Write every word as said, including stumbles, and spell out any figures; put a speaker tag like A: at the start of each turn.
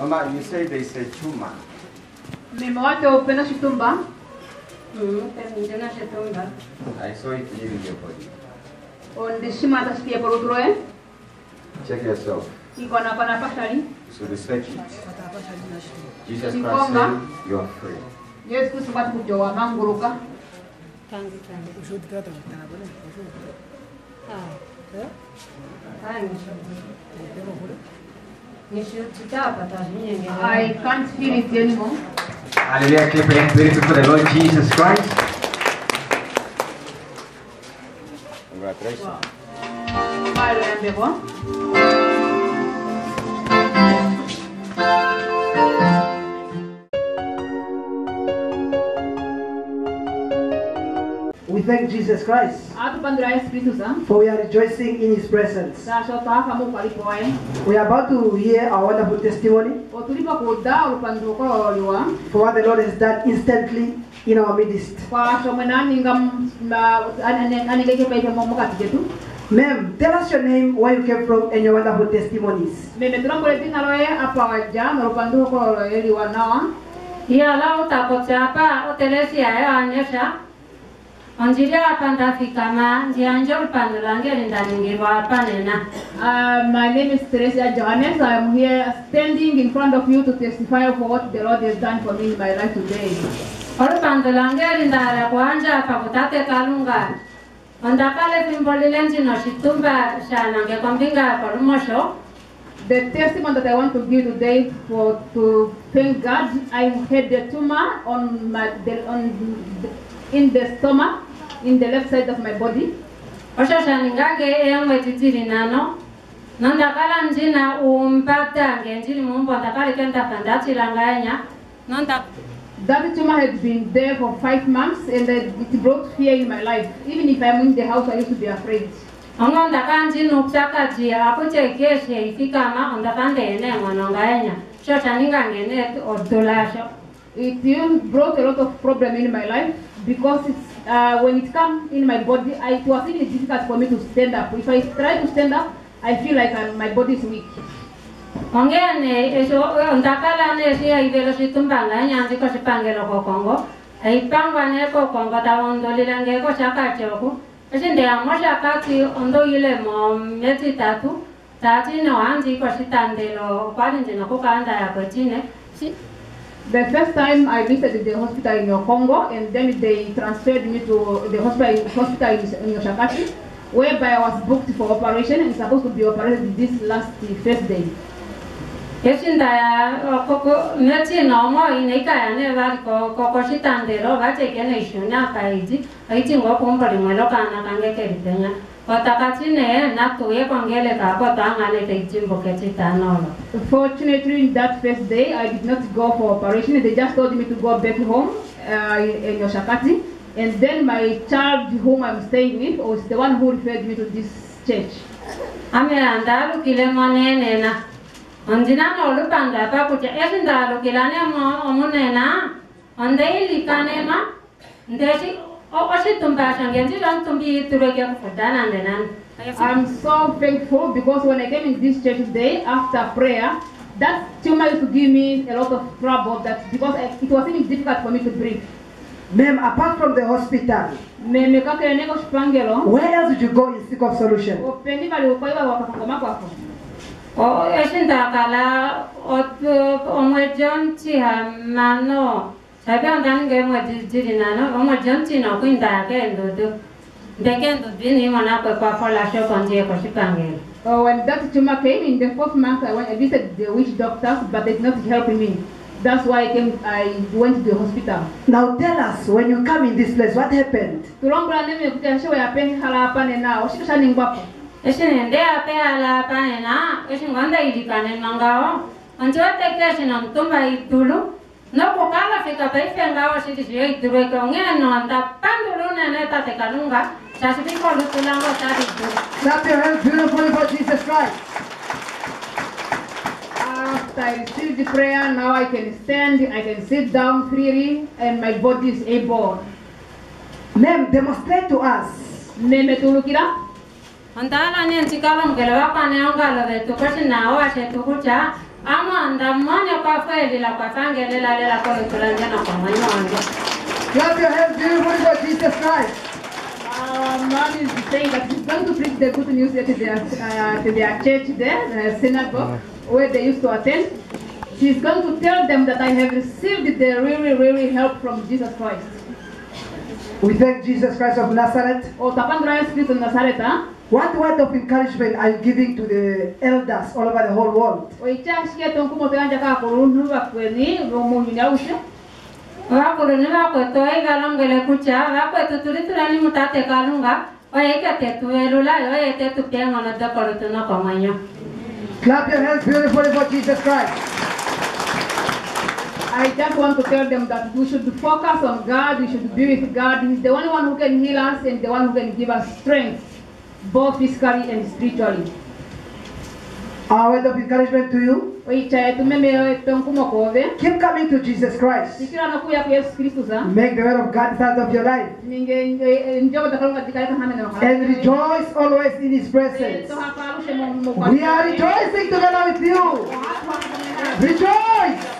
A: Mama, you say they say tumor.
B: Mema watu upenda shitumba.
A: I saw it leaving your body.
B: On shima atashia porudroe.
A: Check yourself.
B: Iko na pana pasali.
A: So respect it. Jesus Christ said you are free.
B: Yesu Kristo batu kujoa manguruka.
C: Tangi tangi. Ushuti kata mtana bwana. Ah. Eh? Tangi.
B: I can't feel it anymore.
A: Hallelujah. Keep praying for the Lord Jesus Christ. Congratulations.
D: We thank Jesus Christ, for we are rejoicing in His presence. We are about to hear our wonderful testimony for what the Lord has done instantly in our midst. Ma'am, tell us your name, where you came from, and your wonderful testimonies.
B: Uh, my name is Teresa Johannes. I am here standing in front of you to testify for what the Lord has done for me in my life today. The testimony that I want to give today for to thank God, I had a tumor on my the, on the, in the stomach, in the left side of my body. That tumor had been there for five months, and it brought fear in my life. Even if I'm in the house, I used to be afraid. It brought a lot of problem in my life because it's, uh, when it comes in my body, I, it was really difficult for me to stand up. If I try to stand up, I feel like I'm, my body is weak. The first time I visited the hospital in Congo, and then they transferred me to the hospital, hospital in Yoshakati, whereby I was booked for operation and supposed to be operated this last first day. Fortunately, that first day I did not go for operation. They just told me to go back home uh, in Yoshakati, and then my child whom I'm staying with was the one who referred me to this church. I'm so thankful because when I came in this church today after prayer, that tumor used to give me a lot of trouble. That because I, it was even difficult for me to breathe.
D: Ma'am, apart from the hospital, where else did you go in seek of solution?
B: Uh, when that tumor came in the fourth month, I went. I visited the witch doctors, but they did not help me. That's why I came. I went to the hospital.
D: Now tell us, when you come in this place, what happened?
C: No kukala fika paife ngawa sisi siyo iturueke ongeno anda pandulu neneta tekalunga sasi piko lutulango tari ituru.
D: Clap your hands beautifully for Jesus Christ.
B: After I received the prayer, now I can stand, I can sit down freely, and my body is able.
D: Ma'am, demonstrate to us.
B: Neme tulukira.
C: Andala ni ntikalo mgele wapa ne ongalo vetu koshi na oa shetu kucha
D: Clap your hands beautifully for Jesus Christ.
B: Uh, man is saying that he's going to preach the good news to their, uh, to their church there, the synagogue, where they used to attend. She's going to tell them that I have received the really, really help from Jesus Christ.
D: We thank Jesus Christ of Nazareth. What word of encouragement are you giving to the elders all over the whole world? Clap your hands beautifully for Jesus Christ.
B: I just want to tell them that we should focus on God, we should be with God. He's the only one who can heal us and the one who can give us strength, both physically and spiritually.
D: Our word of encouragement to you.
B: Keep
D: coming to Jesus Christ. Make the word of God part of your life. And rejoice always in His presence. We are rejoicing together with you. Rejoice!